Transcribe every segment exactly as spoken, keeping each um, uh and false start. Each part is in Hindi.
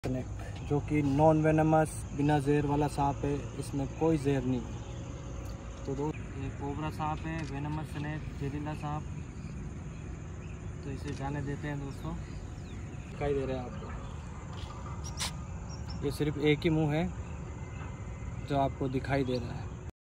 स्नेक जो कि नॉन वेनमस बिना जहर वाला सांप है, इसमें कोई जहर नहीं। तो दो ये कोबरा सांप है, वेनमस स्नेक, जहरीला सांप। तो इसे जाने देते हैं दोस्तों। दिखाई दे रहा है आपको, ये सिर्फ एक ही मुंह है जो आपको दिखाई दे रहा है।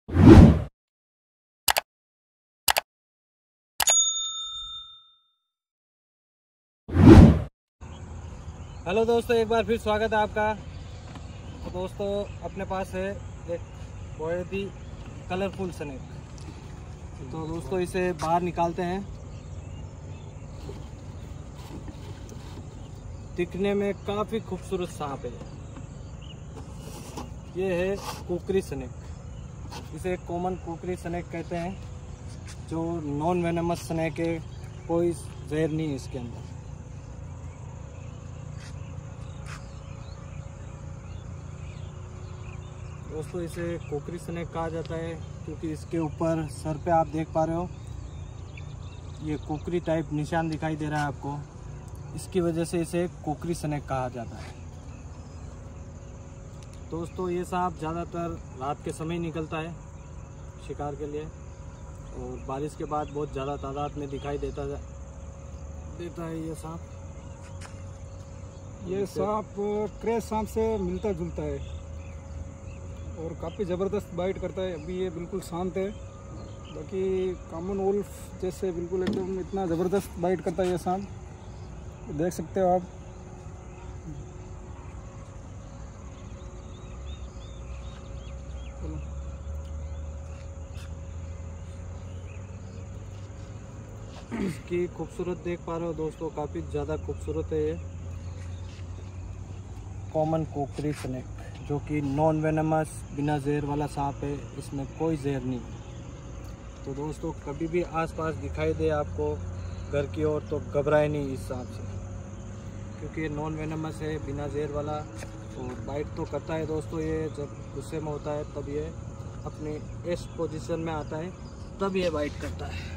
हेलो दोस्तों, एक बार फिर स्वागत है आपका। तो दोस्तों अपने पास है एक बहुत ही कलरफुल स्नेक। तो दोस्तों इसे बाहर निकालते हैं। दिखने में काफ़ी खूबसूरत सांप है। ये है कुकरी स्नेक। इसे कॉमन कुकरी स्नेक कहते हैं, जो नॉन वेनमस स्नेक है। कोई जहर नहीं है इसके अंदर। दोस्तों इसे कोकरी स्नेक कहा जाता है क्योंकि इसके ऊपर सर पे आप देख पा रहे हो, ये कोकरी टाइप निशान दिखाई दे रहा है आपको। इसकी वजह से इसे कोकरी स्नेक कहा जाता है। दोस्तों ये सांप ज़्यादातर रात के समय निकलता है शिकार के लिए, और बारिश के बाद बहुत ज़्यादा तादाद में दिखाई देता देता है ये सांप। ये सांप क्रेज सांप से मिलता जुलता है और काफ़ी ज़बरदस्त बाइट करता है। अभी ये बिल्कुल शांत है, बाकी कॉमन वुल्फ जैसे बिल्कुल एकदम इतना ज़बरदस्त बाइट करता है ये सांप, देख सकते हो आप। इसकी खूबसूरत देख पा रहे हो दोस्तों, काफ़ी ज़्यादा खूबसूरत है ये कॉमन कोकरी स्नेक, जो कि नॉन वेनमस बिना जहर वाला सांप है। इसमें कोई जहर नहीं है। तो दोस्तों कभी भी आसपास दिखाई दे आपको घर की ओर, तो घबराए नहीं इस सांप से, क्योंकि ये नॉन वेनमस है, बिना जहर वाला। और बाइट तो करता है दोस्तों। ये जब गुस्से में होता है तब ये अपने इस पोजीशन में आता है, तब ये बाइट करता है।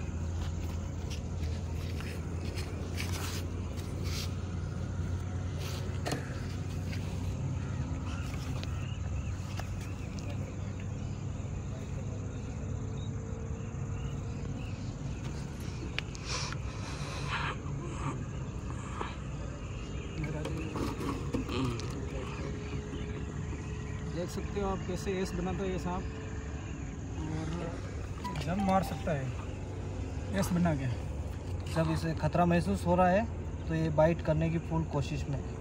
देख सकते हो आप कैसे एस बनाता है ये सांप, और जम मार सकता है एस बना के। जब इसे खतरा महसूस हो रहा है तो ये बाइट करने की फुल कोशिश में है।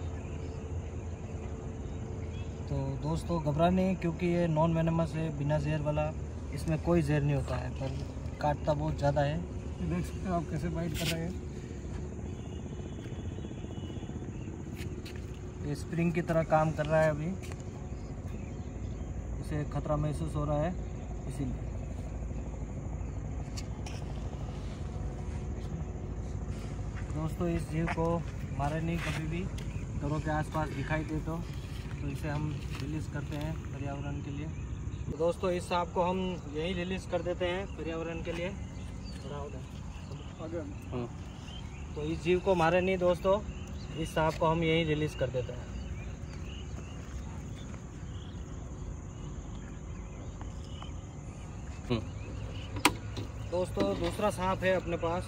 तो दोस्तों घबराने नहीं, क्योंकि ये नॉन वेनमस है, बिना जहर वाला। इसमें कोई जहर नहीं होता है, पर काटता बहुत ज़्यादा है। ये देख सकते हो आप कैसे बाइट कर रहे हैं। ये स्प्रिंग की तरह काम कर रहा है। अभी इसे खतरा महसूस हो रहा है, इसीलिए। दोस्तों इस जीव को मारे नहीं कभी भी। घरों के आसपास दिखाई दे तो तो इसे हम रिलीज़ करते हैं पर्यावरण के लिए। तो दोस्तों इस सांप को हम यहीं रिलीज़ कर देते हैं पर्यावरण के लिए। हाँ। तो इस जीव को मारे नहीं दोस्तों, इस सांप को हम यहीं रिलीज़ कर देते हैं। दोस्तों दूसरा सांप है अपने पास,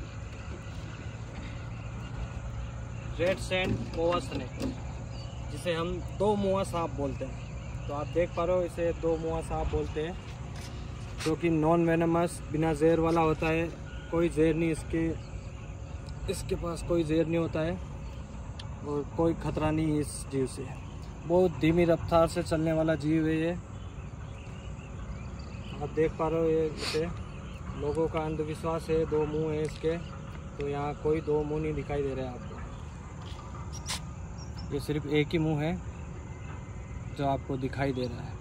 रेड सैंड मोआ स्नेक, जिसे हम दो मुआ सांप बोलते हैं। तो आप देख पा रहे हो, इसे दो मुआ सांप बोलते हैं, जो कि नॉन वेनमस बिना जहर वाला होता है। कोई जहर नहीं इसके इसके पास कोई जहर नहीं होता है, और कोई खतरा नहीं इस जीव से। बहुत धीमी रफ्तार से चलने वाला जीव है ये। आप देख पा रहे हो, ये इसे लोगों का अंधविश्वास है, दो मुंह है इसके। तो यहाँ कोई दो मुंह नहीं दिखाई दे रहा है आपको, ये सिर्फ एक ही मुंह है जो आपको दिखाई दे रहा है।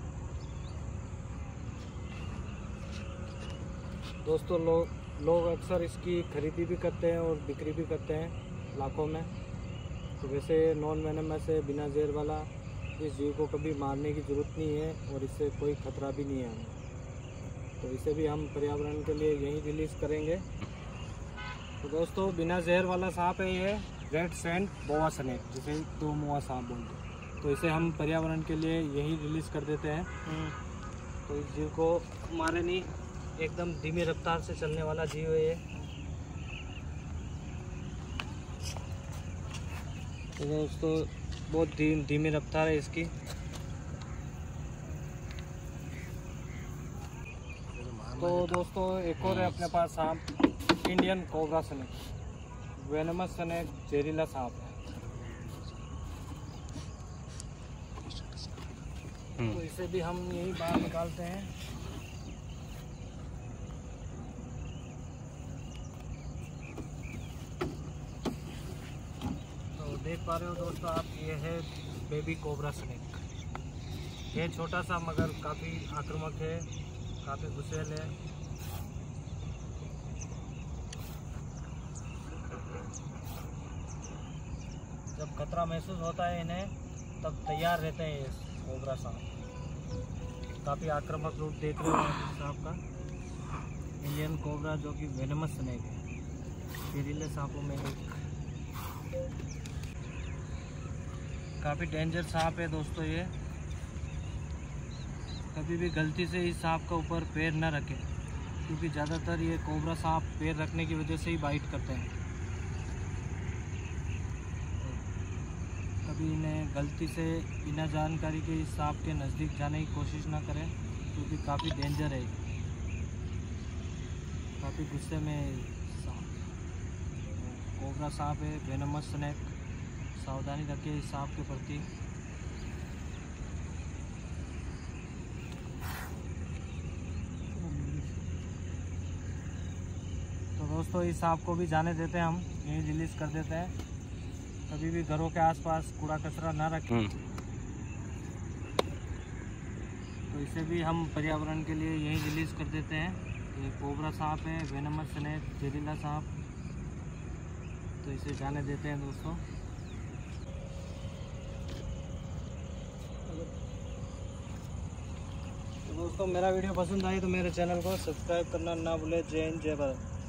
दोस्तों लोग लोग अक्सर इसकी खरीदी भी करते हैं और बिक्री भी करते हैं लाखों में। तो वैसे नॉन वेनमस है, बिना जहर वाला। इस जीव को कभी मारने की ज़रूरत नहीं है, और इससे कोई खतरा भी नहीं है हमें। तो इसे भी हम पर्यावरण के लिए यहीं रिलीज़ करेंगे। तो दोस्तों बिना जहर वाला सांप है ये, रेड सैंड बोआ स्नेक, जिसे दो मुआ सांप बोलते हैं। तो इसे हम पर्यावरण के लिए यही रिलीज़ कर देते हैं। तो इस जीव को मारे नहीं, एकदम धीमी रफ्तार से चलने वाला जीव है ये। तो दोस्तों बहुत धीमी धीमी रफ्तार है इसकी। तो दोस्तों एक और है अपने पास सांप, Indian cobra snake, venomous snake, जहरीला सांप है। तो इसे भी हम यही बाहर निकालते हैं। तो देख पा रहे हो दोस्तों आप, ये है बेबी कोबरा स्नेक। ये छोटा सा मगर काफ़ी आक्रामक है, काफ़ी गुस्सेल है। जब खतरा महसूस होता है इन्हें तब तैयार रहते हैं ये कोबरा सांप। काफ़ी आक्रामक रूप देख रहे हो इस सांप का, इंडियन कोबरा, जो कि वेनमस स्नेक है, जहरीले सांपों में एक। काफ़ी डेंजर सांप है दोस्तों ये। कभी भी गलती से इस सांप के ऊपर पैर न रखें, क्योंकि ज़्यादातर ये कोबरा सांप पैर रखने की वजह से ही बाइट करते हैं। कभी इन्हें गलती से बिना जानकारी के इस सांप के नज़दीक जाने की कोशिश ना करें, क्योंकि काफ़ी डेंजर है, काफ़ी गुस्से में सांप। कोबरा सांप है, वेनमस स्नेक, सावधानी रखें इस सांप के प्रति। तो दोस्तों इस सांप को भी जाने देते हैं, हम यही रिलीज़ कर देते हैं। कभी भी घरों के आसपास कूड़ा कचरा ना रखें। तो इसे भी हम पर्यावरण के लिए यही रिलीज़ कर देते हैं। ये कोबरा सांप है, वेनमस स्नेक, जहरीला सांप। तो इसे जाने देते हैं दोस्तों। तो दोस्तों मेरा वीडियो पसंद आई तो मेरे चैनल को सब्सक्राइब करना ना भूलें। जय हिंद, जय भारत।